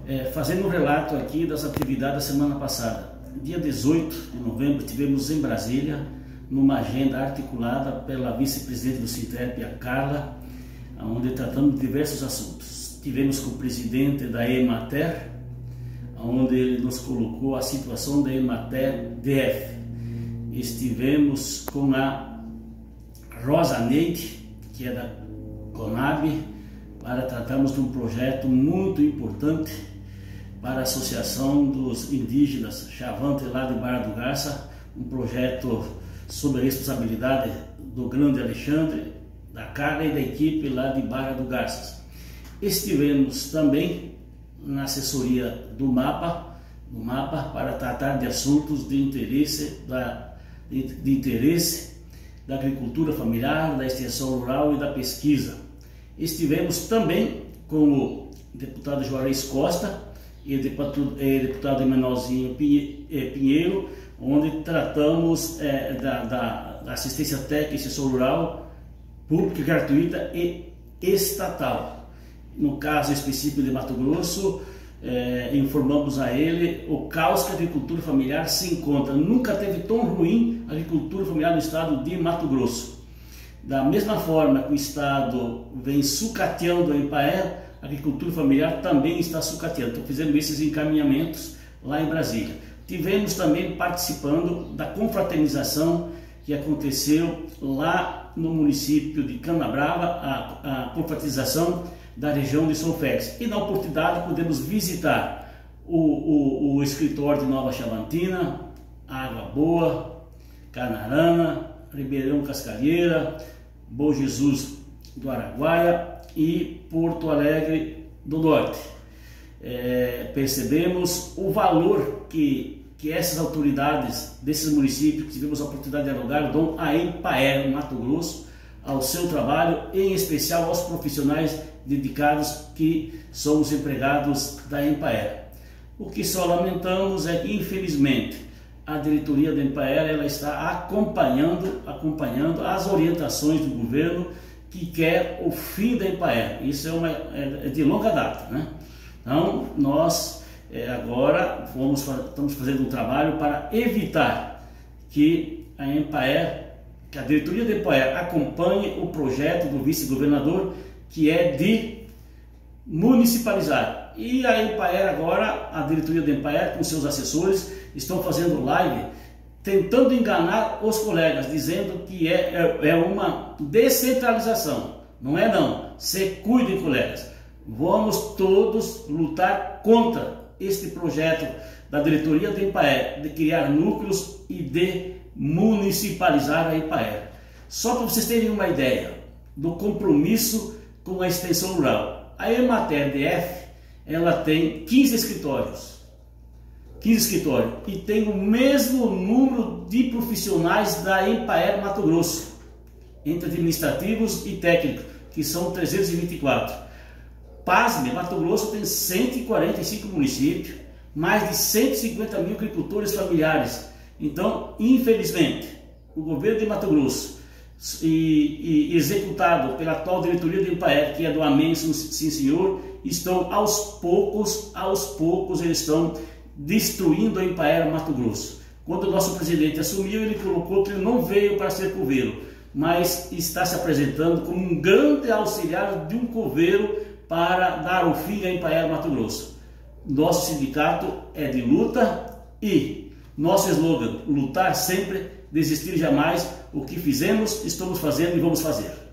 Fazendo um relato aqui das atividades da semana passada. Dia 18 de novembro, estivemos em Brasília, numa agenda articulada pela vice-presidente do Sinterp, a Carla, onde tratamos de diversos assuntos. Estivemos com o presidente da Emater, onde ele nos colocou a situação da Emater DF. Estivemos com a Rosa Neide, que é da Conab, para tratarmos de um projeto muito importante para a Associação dos Indígenas Chavante lá de Barra do Garça, um projeto sob a responsabilidade do grande Alexandre, da Carla e da equipe lá de Barra do Garças. Estivemos também na assessoria do MAPA para tratar de assuntos de interesse da agricultura familiar, da extensão rural e da pesquisa. Estivemos também com o deputado Juarez Costa e o deputado Emanuelzinho Pinheiro, onde tratamos da assistência técnica e extensão rural pública, gratuita e estatal. No caso específico de Mato Grosso, informamos a ele o caos que a agricultura familiar se encontra. Nunca teve tão ruim a agricultura familiar no estado de Mato Grosso. Da mesma forma que o estado vem sucateando a Empaer, a agricultura familiar também está sucateando. Então fizemos esses encaminhamentos lá em Brasília. Tivemos também participando da confraternização que aconteceu lá no município de Canabrava, a confraternização da região de São Félix. E na oportunidade pudemos visitar o escritório de Nova Chavantina, Água Boa, Canarana, Ribeirão Cascalheira, Bom Jesus do Araguaia e Porto Alegre do Norte. Percebemos o valor que essas autoridades desses municípios que tivemos a oportunidade de dialogar dão a Empaer, no Mato Grosso, ao seu trabalho, em especial aos profissionais dedicados que são os empregados da Empaer. O que só lamentamos é que, infelizmente, a diretoria da Empaer ela está acompanhando as orientações do governo que quer o fim da Empaer. Isso é de longa data, né? Então, nós agora estamos fazendo um trabalho para evitar que a diretoria da Empaer acompanhe o projeto do vice-governador, que é de municipalizar. E a Empaer agora, a diretoria da Empaer com seus assessores, estão fazendo live tentando enganar os colegas, dizendo que é uma descentralização. Não é não. Se cuidem, colegas. Vamos todos lutar contra este projeto da diretoria da Empaer de criar núcleos e de municipalizar a Empaer. Só para vocês terem uma ideia do compromisso com a extensão rural. A Emater DF, ela tem 15 escritórios e tem o mesmo número de profissionais da Empaer Mato Grosso, entre administrativos e técnicos, que são 324. Pasme, Mato Grosso tem 145 municípios, mais de 150 mil agricultores familiares. Então, infelizmente, o governo de Mato Grosso, e executado pela atual diretoria da Empaer, que é do Amém, sim senhor, estão aos poucos eles estão destruindo a Empaer Mato Grosso. Quando o nosso presidente assumiu, ele colocou que ele não veio para ser coveiro, mas está se apresentando como um grande auxiliar de um coveiro para dar o fim à Empaer Mato Grosso. Nosso sindicato é de luta e nosso slogan: lutar sempre, desistir jamais. O que fizemos, estamos fazendo e vamos fazer.